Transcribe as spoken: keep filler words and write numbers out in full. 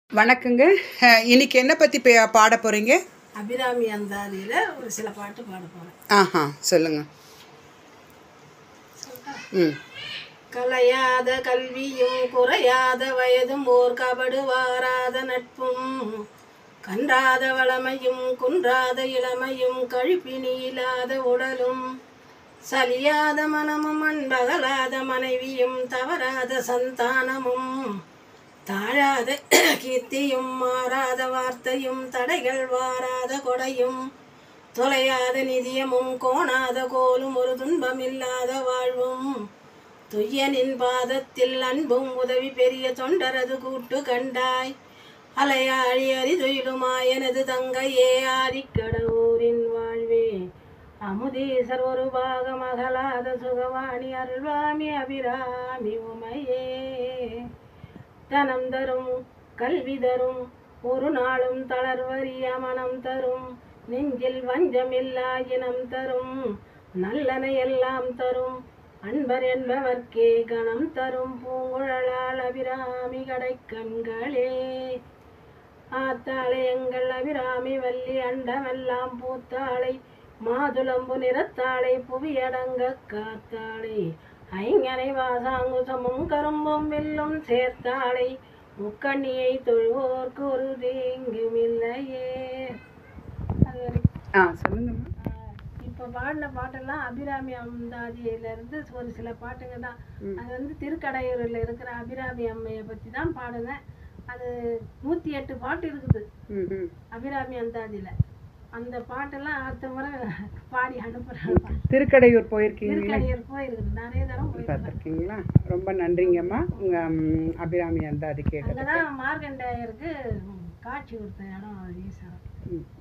வணக்கங்க. இன்னைக்கு என்ன பற்றி பாட போகிறீங்க? அபிராமி அந்தாதியில் ஒரு சில பாட்டு பாட போகிறேன். ஆஹா, சொல்லுங்க. ம். கலையாத கல்வியும் குறையாத வயதும் ஓர் கபடு வாராத நட்பும் கன்றாத வளமையும் குன்றாத இளமையும் கழிப்பினி இல்லாத உடலும் சலியாத மனமும் அன்பகலாத மனைவியும் தவறாத சந்தானமும் தாழாத கீர்த்தியும் மாறாத வார்த்தையும் தடைகள் வாராத கொடையும் தொலையாத நிதியமும் கோணாத கோலும் ஒரு துன்பமில்லாத வாழ்வும் துய்யனின் பாதத்தில் அன்பும் உதவி பெரிய தொண்டரது கூட்டு கண்டாய் அலையாழி அரிதுயிலுமா எனது தங்கையே ஆதிக்கடவுரின் வாழ்வே அமுதீசர் ஒரு பாகம் அகலாத சுகவாணி அருள்வாமி அபிராமி உமையே தனம் தரும் கல்வி தரும் ஒரு நாளும் தளர்வறிய மனம் தரும் நெஞ்சில் வஞ்சமில்லா இனம் தரும் நல்லனை எல்லாம் தரும் அன்பர் என்பவர்க்கே கணம் தரும் பூங்குழலால் அபிராமி கடை கண்களே ஆத்தாளை எங்கள் அபிராமி வள்ளி அண்டமெல்லாம் பூத்தாளை மாதுளம்பு நிறத்தாளை புவியடங்க காத்தாளை ஐங்கனை வாசாங்குசமும் கரும்பும் வில்லும் சேர்த்தாளை முக்கண்ணியை தொழுவோர்க்கு ஒரு தீங்கும் இல்லையே. ஆ சொல்லுங்கம்மா. இப்போ பாடின பாட்டெல்லாம் அபிராமி அந்தாதியிலேருந்து ஒரு சில பாட்டுங்க தான். அது வந்து திருக்கடையூரில் இருக்கிற அபிராமி அம்மையை பற்றி தான் பாடுனேன். அது நூற்றி எட்டு பாட்டு இருக்குது அபிராமி அந்தாதியில். அந்த பாட்டெல்லாம் அடுத்த முறை பாடி அனுப்புகிறேன். திருக்கடையூர் போயிருக்கீங்க? திருக்கடையூர் போயிருக்குது, நிறைய தரம் பார்த்துருக்கீங்களா? ரொம்ப நன்றிங்கம்மா. உங்கள் அபிராமி அந்தாதி கேட்டு அங்கே தான் மார்கண்டேயருக்கு காட்சி கொடுத்த இடம் ஈஸ்வரன்.